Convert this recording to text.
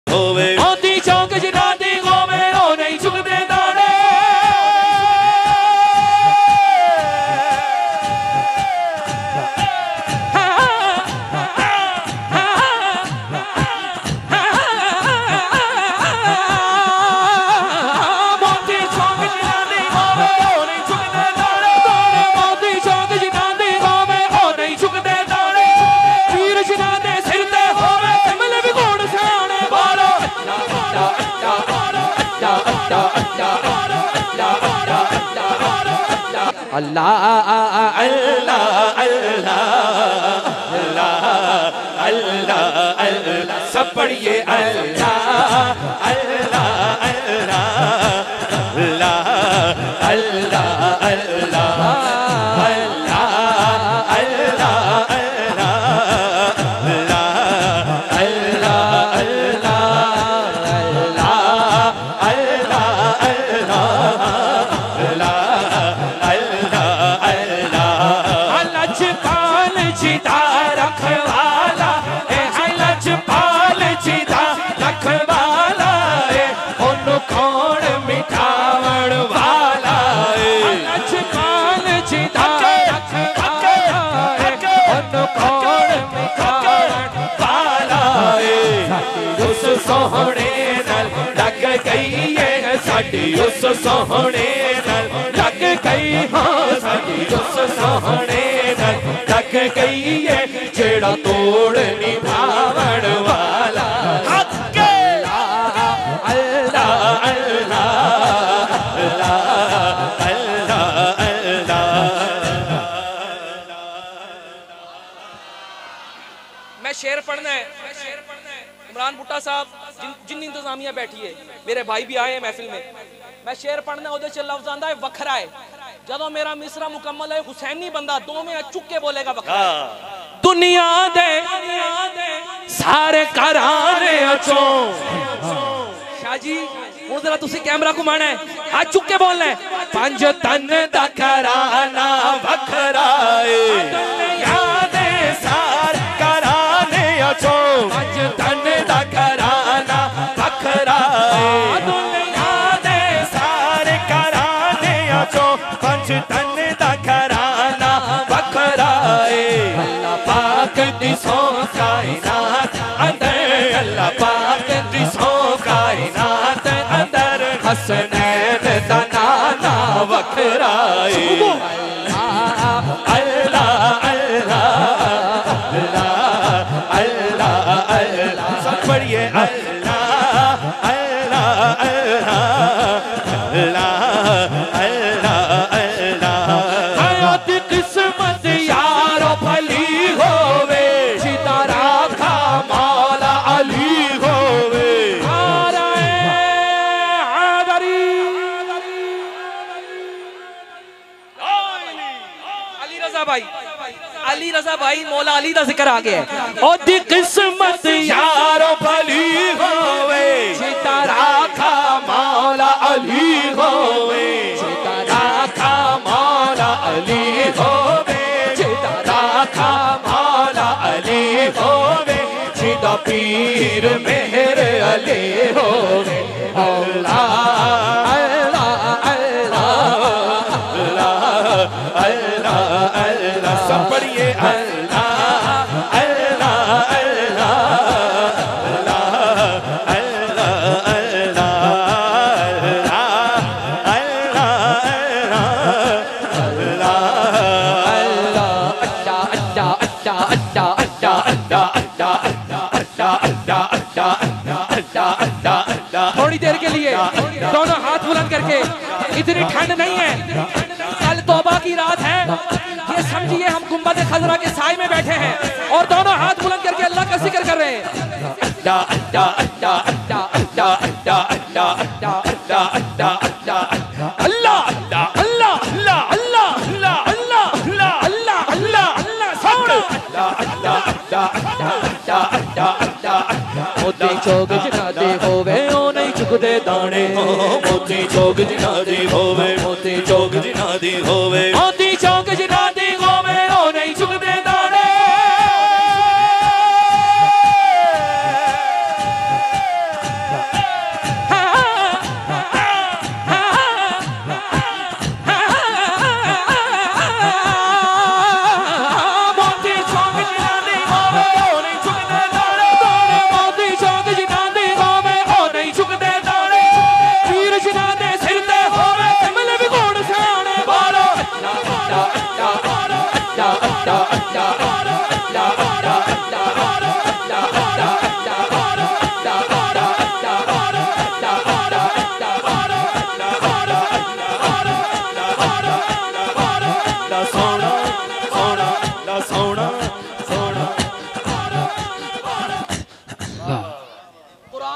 होवे मोती चौक जिना दी होवे ओ नहीं चुकदे दाने अल्लाह अल्लाह अल्लाह अल्लाह अल्लाह अल्लाह सब पढ़िए अल्लाह अल्लाह अल्लाह अल्लाह अल्लाह अल्लाह सोहने नल लग गई है साडी उस सोहने नल लग गई हाँ साडी उस सोहने नल लग गई है जेड़ा तोड़ निभावण वाला मैं शेर पढ़ना है इमरान भुट्टा साहब जिन इंतजामिया बैठी है मेरे भाई भी आए हैं महफिल में मैं शेर पढ़ना उहदे च लफ्ज़ आंदा है वखरा है जदों मेरा मिसरा मुकम्मल है हुसैनी बंदा दो में चुक के बोलेगा वखरा दुनिया दे सारे घराने अचो शाह जी हुण जरा तुसी कैमरा घुमाना है हाथ चुक के बोलना है पंज तन दा घराना वखरा है दुनिया दे सारे घराने अचो पंज तन दा घराना वखरा दुनिया दे सारे घराने अचो पंज तन दा घराना वखरा अल्लाह पाक दी सौ कायनात अंदर अल्लाह पाक दी सौ कायनात अंदर हसनैन दा नाना वखरा अल्लाह सब पढ़िए अल्लाह अल्लाह अल्लाह अल्लाह अल्लाह हयात किस्मत यारो भली होवे सीता राखा मौला अली होवे अली रजा भाई मौला अली दा जिक्र आ गया ओ दी किस्मत यारो भली होवे सीता राखा मौला अली होवे सीता राखा मौला अली होवे सीता राखा मौला अली होवे सीधा पीर मेहर अली होवे अल्लाह अल्लाह अल्लाह अल्लाह अल्लाह सब पढ़िए अल्लाह अल्लाह अल्लाह अल्लाह अल्लाह थोड़ी देर के लिए दोनों हाथ बुलंद करके इतनी ठंड नहीं है कल तौबा की रात है ये समझिए हम गुंबद खजरा के साए में बैठे हैं और दोनों हाथ बुलंद करके अल्लाह का जिक्र कर रहे हैं अल्लाह अल्लाह मोती चौक जिना दे होवे ओ नहीं चुकदे दाने मोती चौक जिना दे होवे मोती चौक जिना दे होवे मोती चौक जिना दे होवे ओ नहीं चुकदे दाने